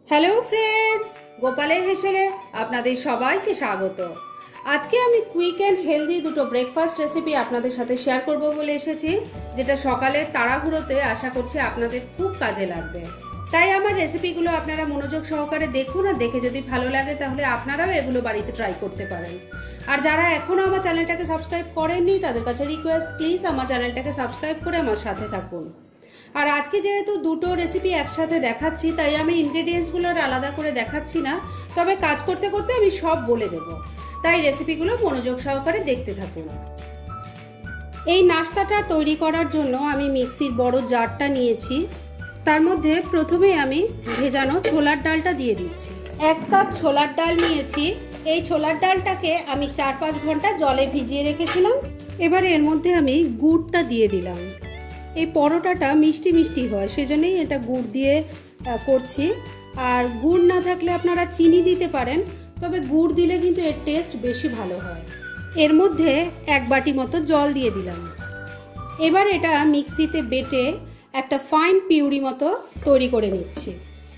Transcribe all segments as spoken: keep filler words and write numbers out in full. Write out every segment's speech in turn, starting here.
Hello friends, গোপালের হেসেলে আপনাদের সবাইকে স্বাগত। আজকে আমি কুইক অ্যান্ড হেলদি দুটো ব্রেকফাস্ট রেসিপি আপনাদের সাথে শেয়ার করব বলে এসেছি, যেটা সকালের তাড়াহুড়োতে আশা করছি আপনাদের খুব কাজে লাগবে। তাই আমার রেসিপিগুলো আপনারা মনোযোগ সহকারে দেখুন, আর দেখে যদি ভালো লাগে তাহলে আপনারাও এগুলো বাড়িতে ট্রাই করতে পারেন। আর যারা এখনও আমার চ্যানেলটাকে সাবস্ক্রাইব করেননি তাদের কাছে রিকোয়েস্ট, প্লিজ আমার চ্যানেলটাকে সাবস্ক্রাইব করে আমার সাথে থাকুন। আর আজকে যেহেতু দুটো রেসিপি একসাথে দেখাচ্ছি, তাই আমি ইনগ্রেডিয়েন্টসগুলোর আলাদা করে দেখাচ্ছি না, তবে কাজ করতে করতে আমি সব বলে দেব। তাই রেসিপিগুলো মনোযোগ সহকারে দেখতে থাকুন। এই নাস্তাটা তৈরি করার জন্য আমি মিক্সির বড় জারটা নিয়েছি। তার মধ্যে প্রথমে আমি ভেজানো ছোলার ডালটা দিয়ে দিচ্ছি। এক কাপ ছোলার ডাল নিয়েছি। এই ছোলার ডালটাকে আমি চার পাঁচ ঘন্টা জলে ভিজিয়ে রেখেছিলাম। এবার এর মধ্যে আমি গুড়টা দিয়ে দিলাম। এই পরোটাটা মিষ্টি মিষ্টি হয়, সেজন্যই এটা গুড় দিয়ে করছি। আর গুড় না থাকলে আপনারা চিনি দিতে পারেন, তবে গুড় দিলে কিন্তু এর টেস্ট বেশি ভালো হয়। এর মধ্যে এক বাটি মতো জল দিয়ে দিলাম। এবার এটা মিক্সিতে বেটে একটা ফাইন পিউরি মতো তৈরি করে নিচ্ছি।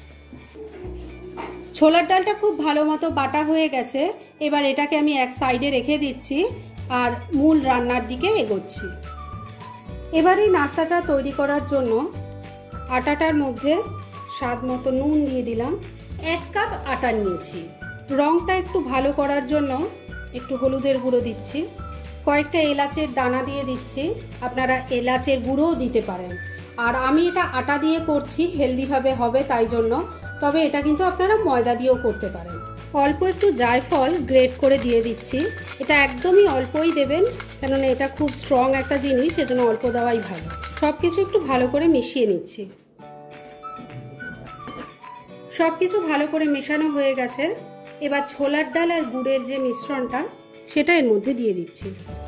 ছোলার ডালটা খুব ভালো মতো বাটা হয়ে গেছে। এবার এটাকে আমি এক সাইডে রেখে দিচ্ছি আর মূল রান্নার দিকে এগোচ্ছি। এবার এই নাস্তাটা তৈরি করার জন্য আটাটার মধ্যে স্বাদ মতো নুন দিয়ে দিলাম। এক কাপ আটা নিয়েছি। রংটা একটু ভালো করার জন্য একটু হলুদের গুঁড়ো দিচ্ছি। কয়েকটা এলাচের দানা দিয়ে দিচ্ছি, আপনারা এলাচের গুঁড়োও দিতে পারেন। আর আমি এটা আটা দিয়ে করছি, হেলদিভাবে হবে তাই জন্য, তবে এটা কিন্তু আপনারা ময়দা দিয়েও করতে পারেন। অল্প একটু জায়ফল গ্রেট করে দিয়ে দিচ্ছি। এটা একদমই অল্পই দেবেন, কেননা এটা খুব স্ট্রং একটা জিনিস, সেজন্য অল্প দেওয়াই ভালো। সব কিছু একটু ভালো করে মিশিয়ে নিচ্ছি। সব কিছু ভালো করে মেশানো হয়ে গেছে। এবার ছোলার ডাল আর গুড়ের যে মিশ্রণটা, সেটা এর মধ্যে দিয়ে দিচ্ছি।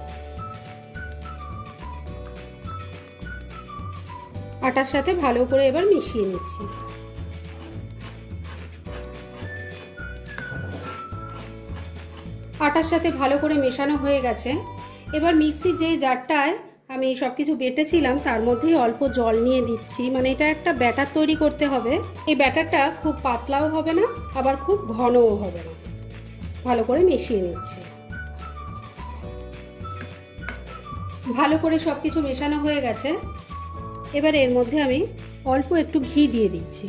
আটার সাথে ভালো করে এবার মিশিয়ে নিচ্ছি। আটার সাথে ভালো করে মেশানো হয়ে গেছে। এবার মিক্সির যে জারটায় আমি সব কিছু বেটেছিলাম তার মধ্যেই অল্প জল নিয়ে দিচ্ছি। মানে এটা একটা ব্যাটার তৈরি করতে হবে। এই ব্যাটারটা খুব পাতলাও হবে না, আবার খুব ঘনও হবে না। ভালো করে মিশিয়ে নিচ্ছি। ভালো করে সব কিছু মেশানো হয়ে গেছে। এবার এর মধ্যে আমি অল্প একটু ঘি দিয়ে দিচ্ছি।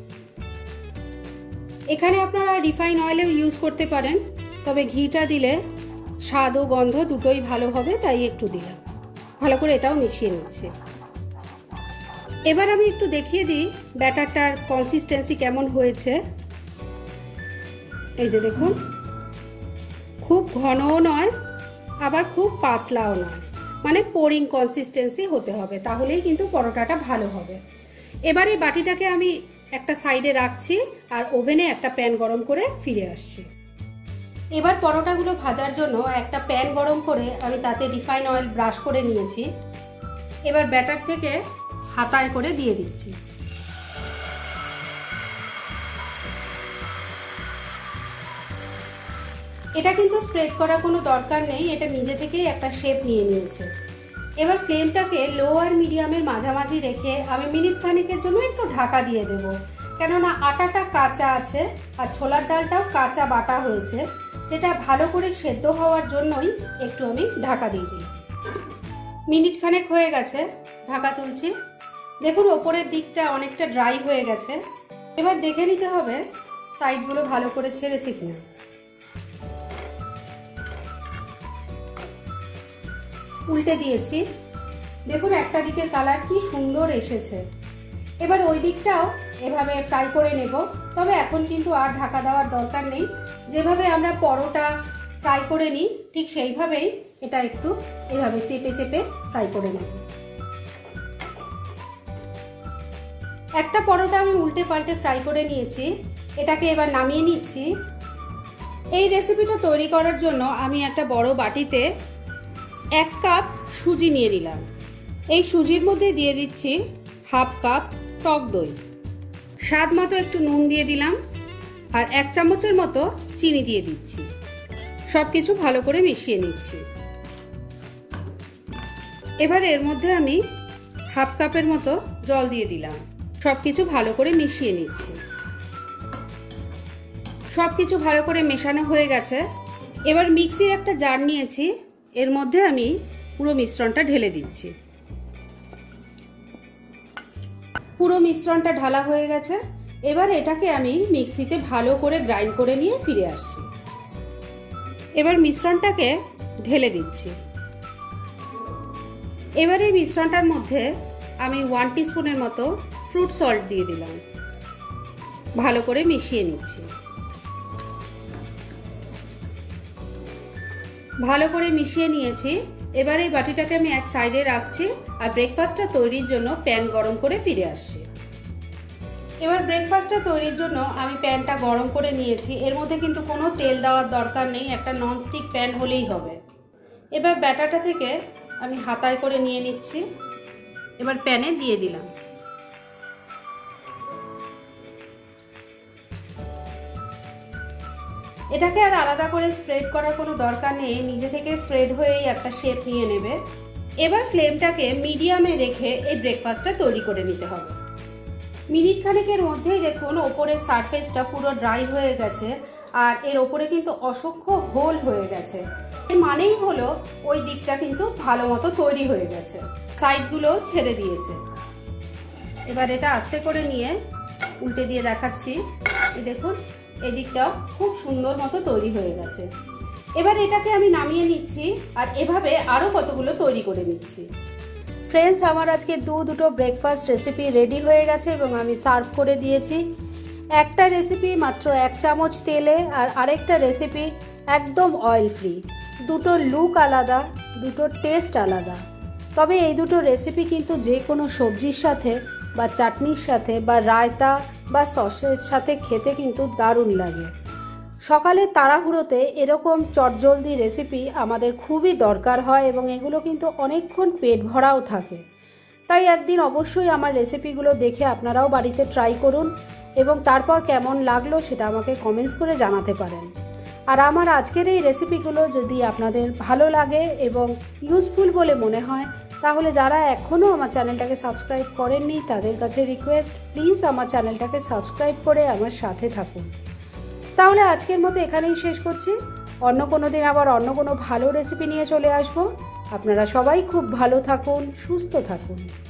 এখানে আপনারা রিফাইন অয়েলও ইউজ করতে পারেন, তবে ঘিটা দিলে স্বাদ ও গন্ধ দুটোই ভালো হবে, তাই একটু দিলাম। ভালো করে এটাও মিশিয়ে নিচ্ছি। এবার আমি একটু দেখিয়ে দিই ব্যাটারটার কনসিস্টেন্সি কেমন হয়েছে। এই যে দেখুন, খুব ঘনও নয় আবার খুব পাতলাও নয়, মানে পোরিং কনসিস্টেন্সি হতে হবে, তাহলেই কিন্তু পরোটাটা ভালো হবে। এবার এই বাটিটাকে আমি একটা সাইডে রাখছি আর ওভেনে একটা প্যান গরম করে ফিরে আসছি। এবার পরোটাগুলো ভাজার জন্য একটা প্যান গরম করে আমি তাতে রিফাইন অয়েল ব্রাশ করে নিয়েছি। এবার ব্যাটার থেকে হাতায় করে দিয়ে দিচ্ছি। এটা কিন্তু স্প্রেড করার কোনো দরকার নেই, এটা নিজে থেকেই একটা শেপ নিয়ে নিয়েছে। এবার ফ্লেমটাকে লো আর মিডিয়ামের মাঝামাঝি রেখে আমি মিনিট খানিকের জন্য একটু ঢাকা দিয়ে দেব, কেননা আটাটা কাঁচা আছে আর ছোলার ডালটাও কাঁচা বাটা হয়েছে। সেটা ভালো করে সেদ্ধ হওয়ার জন্যই একটু আমি ঢাকা দিয়ে দিই। মিনিট খানেক হয়ে গেছে, ঢাকা তুলছি। দেখুন ওপরের দিকটা অনেকটা ড্রাই হয়ে গেছে। এবার দেখে নিতে হবে সাইডগুলো ভালো করে ছেড়েছে কিনা। উল্টে দিয়েছি। দেখুন একটা দিকের কালার কি সুন্দর এসেছে। এবার ওই দিকটাও এভাবে ফ্রাই করে নেব, তবে এখন কিন্তু আর ঢাকা দেওয়ার দরকার নেই। যেভাবে আমরা পরোটা ফ্রাই করে নিই ঠিক সেইভাবেই এটা একটু এভাবে চেপে চেপে ফ্রাই করে নেব। একটা পরোটা আমি উল্টে পাল্টে ফ্রাই করে নিয়েছি। এটাকে এবার নামিয়ে নিচ্ছি। এই রেসিপিটা তৈরি করার জন্য আমি একটা বড় বাটিতে এক কাপ সুজি নিয়ে নিলাম। এই সুজির মধ্যে দিয়ে দিচ্ছি হাফ কাপ টক দই, স্বাদ মতো একটু নুন দিয়ে দিলাম, আর এক চামচের মতো চিনি দিয়ে দিচ্ছি। সব কিছু ভালো করে মিশিয়ে নিচ্ছি। এবার এর মধ্যে আমি হাফ কাপের মতো জল দিয়ে দিলাম। সব কিছু ভালো করে মিশিয়ে নিচ্ছি। সব কিছু ভালো করে মেশানো হয়ে গেছে। এবার মিক্সির একটা জার নিয়েছি, এর মধ্যে আমি পুরো মিশ্রণটা ঢেলে দিচ্ছি। পুরো মিশ্রণটা ঢালা হয়ে গেছে। এবার এটাকে আমি মিক্সিতে ভালো করে গ্রাইন্ড করে নিয়ে ফিরে আসছি। এবার মিশ্রণটাকে ঢেলে দিচ্ছি। এবার এই মিশ্রণটার মধ্যে আমি ওয়ান টিস্পুনের মতো ফ্রুট সল্ট দিয়ে দিলাম, ভালো করে মিশিয়ে নিচ্ছি। ভালো করে মিশিয়ে নিয়েছি। এবার এই বাটিটাকে আমি এক সাইডে রাখছি আর ব্রেকফাস্টটা তৈরির জন্য প্যান গরম করে ফিরে আসছি। এবার ব্রেকফাস্টটা তৈরির জন্য আমি প্যানটা গরম করে নিয়েছি। এর মধ্যে কিন্তু কোনো তেল দেওয়ার দরকার নেই, একটা ননস্টিক প্যান হলেই হবে। এবার ব্যাটারটা থেকে আমি হাতায় করে নিয়ে নিচ্ছি, এবার প্যানে দিয়ে দিলাম। এটাকে আর আলাদা করে স্প্রেড করার কোনো দরকার নেই, নিজে থেকে স্প্রেড হয়েই একটা শেপ নিয়ে নেবে। এবার ফ্লেমটাকে মিডিয়ামে রেখে এই ব্রেকফাস্টটা তৈরি করে নিতে হবে। মিনিট খানেকের মধ্যেই দেখুন ওপরের সারফেসটা পুরো ড্রাই হয়ে গেছে আর এর ওপরে কিন্তু অসংখ্য হোল হয়ে গেছে। এর মানেই হলো ওই দিকটা কিন্তু ভালো মতো তৈরি হয়ে গেছে, সাইডগুলো ছেড়ে দিয়েছে। এবার এটা আস্তে করে নিয়ে উল্টে দিয়ে দেখাচ্ছি। এই দেখুন এদিকটাও খুব সুন্দর মতো তৈরি হয়ে গেছে। এবার এটাকে আমি নামিয়ে নিচ্ছি আর এভাবে আরও কতগুলো তৈরি করে নিচ্ছি। ফ্রেন্ডস, আমার আজকে দু দুটো ব্রেকফাস্ট রেসিপি রেডি হয়ে গেছে এবং আমি সার্ভ করে দিয়েছি। একটা রেসিপি মাত্র এক চামচ তেলে আর আরেকটা রেসিপি একদম অয়েল ফ্রি। দুটো লুক আলাদা, দুটো টেস্ট আলাদা। তবে এই দুটো রেসিপি কিন্তু যে কোনো সবজির সাথে বা চাটনির সাথে বা রায়তা বা সসের সাথে খেতে কিন্তু দারুণ লাগে। সকালে তাড়াহুড়োতে এরকম চটজলদি রেসিপি আমাদের খুবই দরকার হয় এবং এগুলো কিন্তু অনেকক্ষণ পেট ভরাও থাকে। তাই একদিন অবশ্যই আমার রেসিপিগুলো দেখে আপনারাও বাড়িতে ট্রাই করুন এবং তারপর কেমন লাগলো সেটা আমাকে কমেন্টস করে জানাতে পারেন। আর আমার আজকের এই রেসিপিগুলো যদি আপনাদের ভালো লাগে এবং ইউজফুল বলে মনে হয় তাহলে যারা এখনও আমার চ্যানেলটাকে সাবস্ক্রাইব করেননি তাদের কাছে রিকোয়েস্ট, প্লিজ আমার চ্যানেলটাকে সাবস্ক্রাইব করে আমার সাথে থাকুন। তাহলে আজকের মতো এখানেই শেষ করছি। অন্য কোনো দিন আবার অন্য কোনো ভালো রেসিপি নিয়ে চলে আসবো। আপনারা সবাই খুব ভালো থাকুন, সুস্থ থাকুন।